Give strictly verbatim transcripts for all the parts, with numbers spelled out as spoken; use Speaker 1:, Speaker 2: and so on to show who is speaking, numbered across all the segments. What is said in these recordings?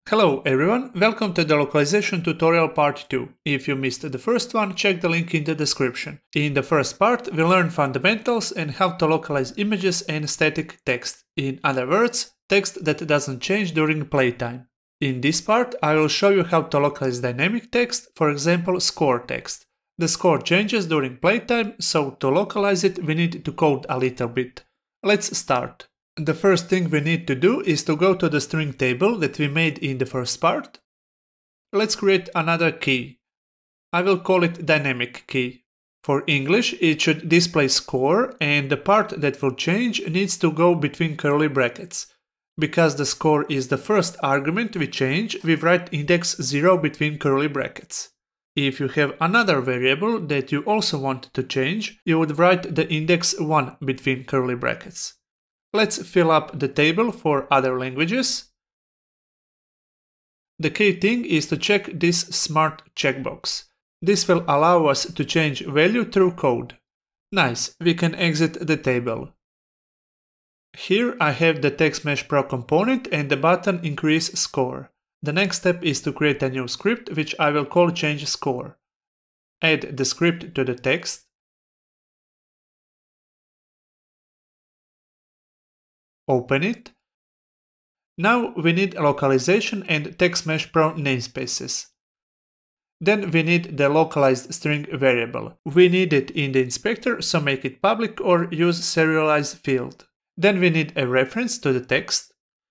Speaker 1: Hello everyone, welcome to the localization tutorial part two. If you missed the first one, check the link in the description. In the first part, we learn fundamentals and how to localize images and static text. In other words, text that doesn't change during playtime. In this part, I will show you how to localize dynamic text, for example score text. The score changes during playtime, so to localize it we need to code a little bit. Let's start. The first thing we need to do is to go to the string table that we made in the first part. Let's create another key. I will call it dynamic key. For English, it should display score, and the part that will change needs to go between curly brackets. Because the score is the first argument we change, we write index zero between curly brackets. If you have another variable that you also want to change, you would write the index one between curly brackets. Let's fill up the table for other languages. The key thing is to check this smart checkbox. This will allow us to change value through code. Nice, we can exit the table. Here I have the TextMesh Pro component and the button increase score. The next step is to create a new script which I will call change score. Add the script to the text. Open it. Now we need localization and TextMesh Pro namespaces. Then we need the localized string variable. We need it in the inspector, so make it public or use serialize field. Then we need a reference to the text.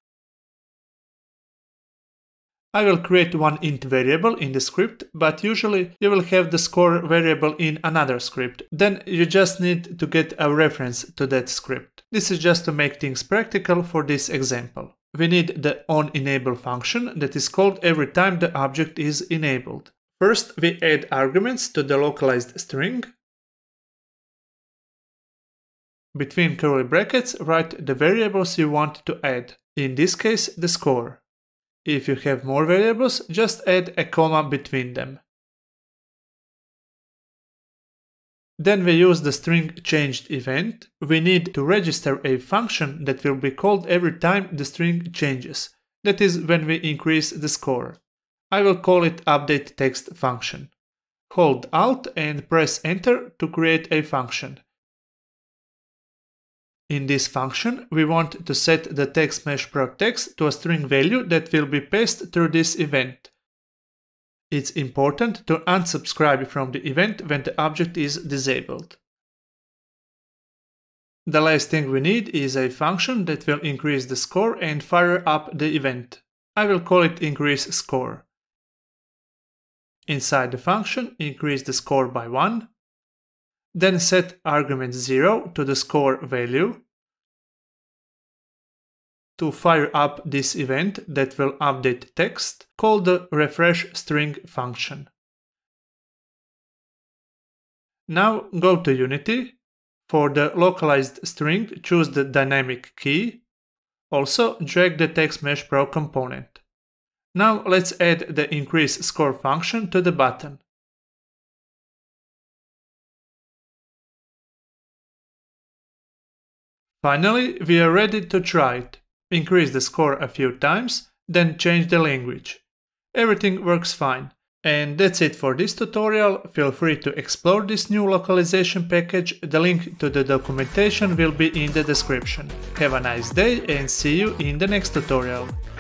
Speaker 1: I will create one int variable in the script, but usually you will have the score variable in another script. Then you just need to get a reference to that script. This is just to make things practical for this example. We need the onEnable function that is called every time the object is enabled. First, we add arguments to the localized string. Between curly brackets, write the variables you want to add. In this case, the score. If you have more variables, just add a comma between them. Then we use the string changed event. We need to register a function that will be called every time the string changes. That is when we increase the score. I will call it update text function. Hold Alt and press Enter to create a function. In this function, we want to set the TextMesh Pro text to a string value that will be passed through this event. It's important to unsubscribe from the event when the object is disabled. The last thing we need is a function that will increase the score and fire up the event. I will call it increase score. Inside the function, increase the score by one. Then set argument zero to the score value. To fire up this event that will update text, call the refresh string function. Now go to Unity. For the localized string, choose the dynamic key. Also drag the TextMesh Pro component. Now let's add the increase score function to the button. Finally, we are ready to try it. Increase the score a few times, then change the language. Everything works fine. And that's it for this tutorial. Feel free to explore this new localization package. The link to the documentation will be in the description. Have a nice day and see you in the next tutorial.